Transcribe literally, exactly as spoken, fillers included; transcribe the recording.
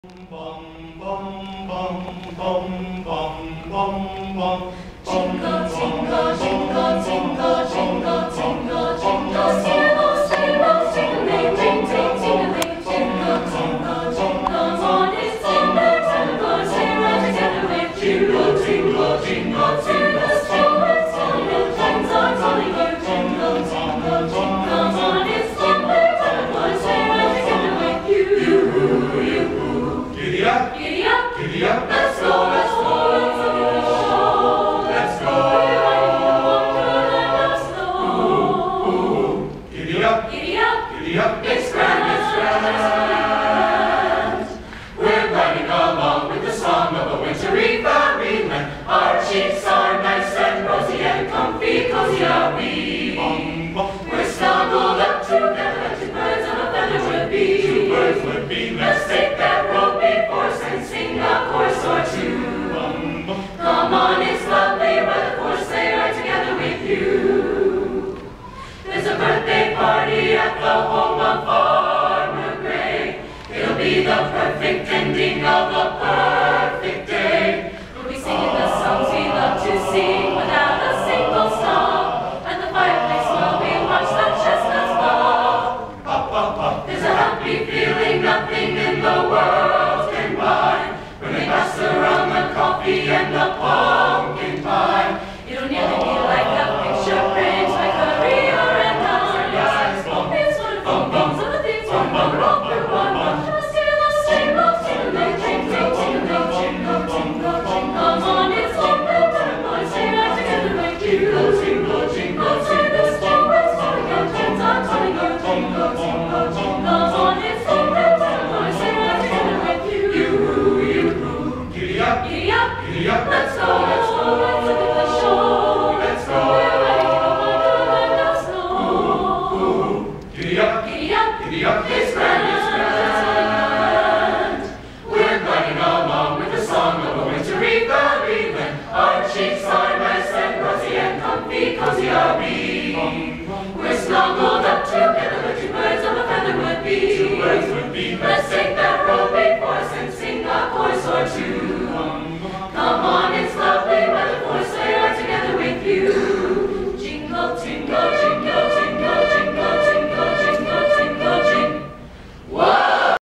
Jingle, jingle, jingle, jingle, jingle, jingle, jingle, steer those sleigh bells jingling, ting, ting, tingling, jingle, jingle, jingle, on his timber, timber, Sleighride together with you. Jingle, jingle, jingle, jingle, children, children, friends are calling you. Jingle, jingle, jingle, on his timber, timber, Sleighride together with you. You, you, giddy up, giddy up, giddy up, let's go, let's go. Giddy up, it's grand, it's grand. We're gliding along with the song of a wintry fairyland. Our cheeks are nice and rosy and comfy, cozy are we. We're snuggled up together like two birds of a feather would be. Two birds would be. Let's take that road before us and sing a chorus or two. Come on, it's lovely weather for Sleighride together with you. There's a birthday party at the home of Farmer Gray. It'll be the perfect ending of a perfect day. We'll be singing the songs we love to sing without a single stop. At the fireplace while we watch the chestnuts fall. There's a happy feeling nothing in the world can buy when they pass around the coffee and the pumpkin pie. It'll nearly be like a picture print, like a real Let's go, let's go, let's look at the show. Let's go. We're ready to go under the snow. Giddy up, Giddy up, giddy up, it's grand, it's grand. We're gliding along with the song of a wintry fairyland. Our cheeks are nice and rosy and comfy, cozy are we.